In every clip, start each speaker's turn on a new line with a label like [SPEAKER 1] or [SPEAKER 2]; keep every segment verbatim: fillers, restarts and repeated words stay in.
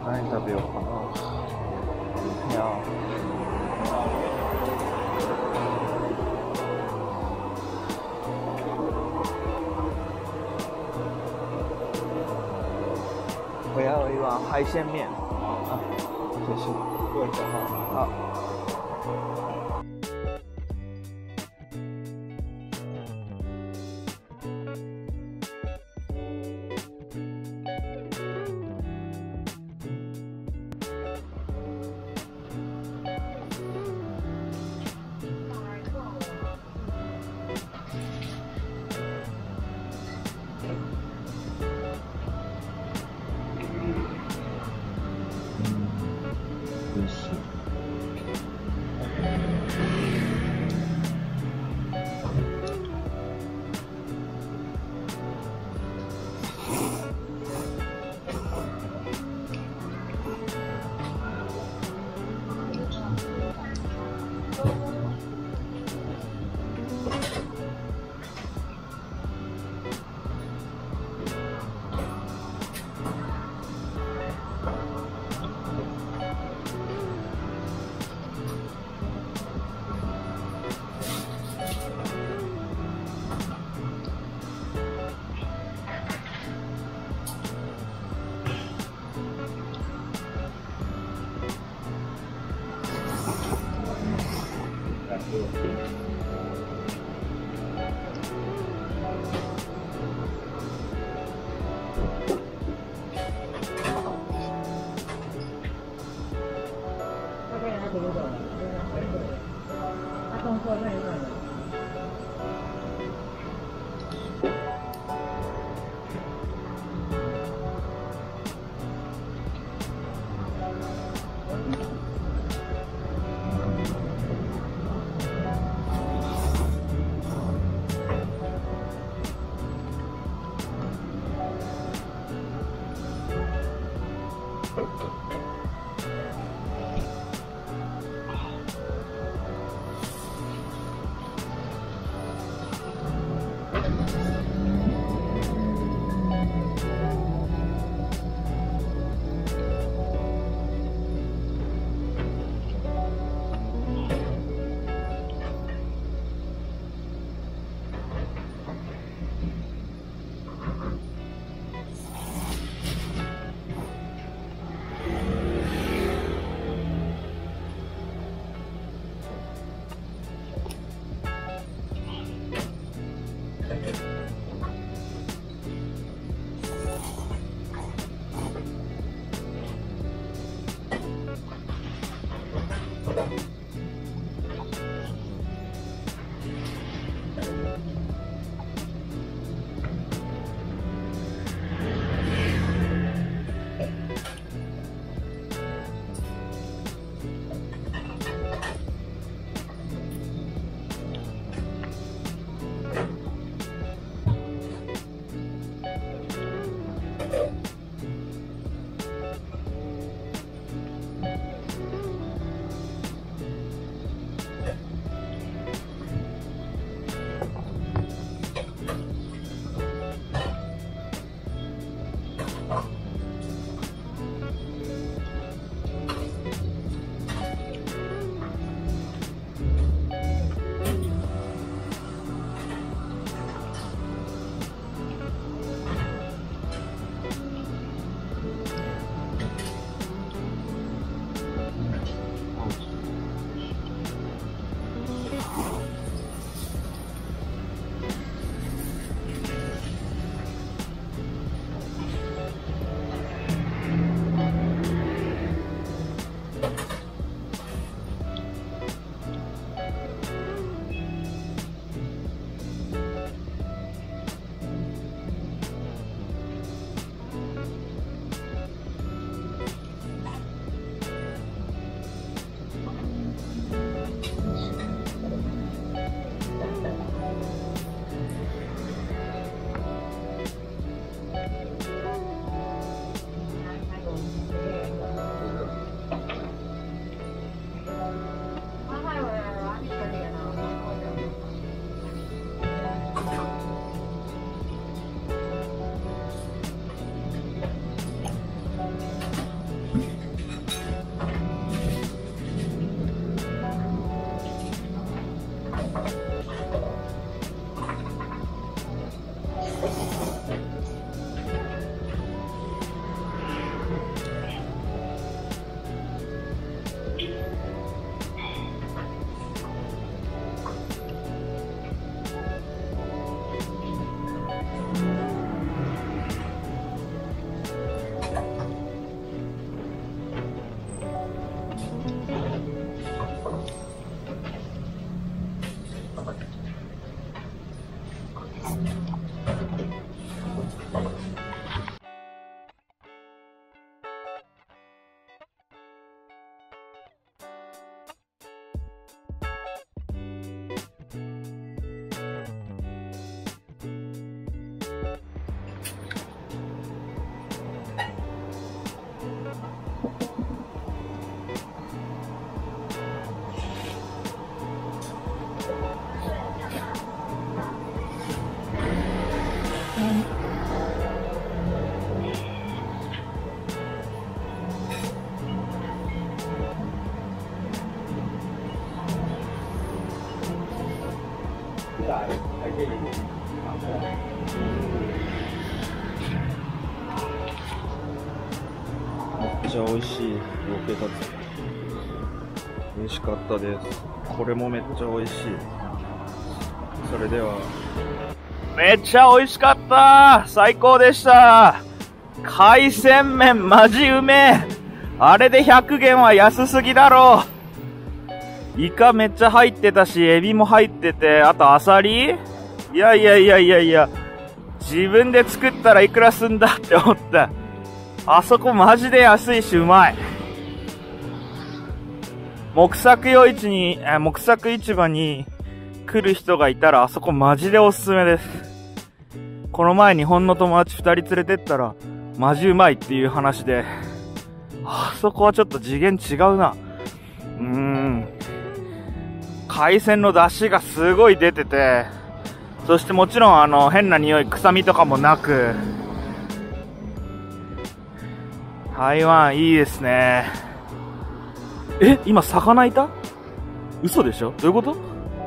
[SPEAKER 1] 何食べようかな。いや。我要一碗海鲜面。啊，谢谢。
[SPEAKER 2] 对，小号。
[SPEAKER 1] 好。
[SPEAKER 2] 真是。他动作太慢了。
[SPEAKER 1] めっちゃ美味しいロケカツ。美味しかったです。これもめっちゃ美味しい。それでは。めっちゃ美味しかった。最高でした。海鮮麺マジうめえ。あれでひゃくげんは安すぎだろう。イカめっちゃ入ってたし、エビも入ってて、あとアサリ？いやいやいやいやいや、自分で作ったらいくらすんだって思った。あそこマジで安いしうまい。木作夜市に、え、木作市場に来る人がいたらあそこマジでおすすめです。この前日本の友達ふたり連れてったらマジうまいっていう話で、あそこはちょっと次元違うな。うーん。海鮮の出汁がすごい出てて、そしてもちろんあの変な匂い、臭みとかもなく、台湾いいですね。え、今魚いた？嘘でしょ？どういうこと？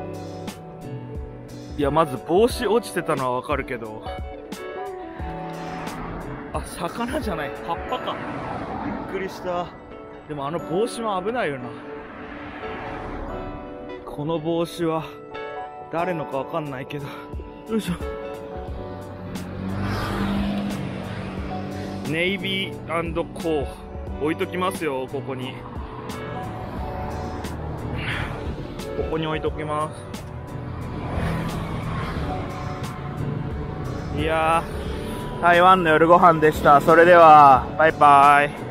[SPEAKER 1] いや、まず帽子落ちてたのはわかるけど、あ、魚じゃない、葉っぱか。びっくりした。でもあの帽子も危ないよな。この帽子は誰のかわかんないけど、よいしょ。ネイビー&コー置いときますよ、ここに。ここに置いときます。いやー、台湾の夜ご飯でした。それでは、バイバイ。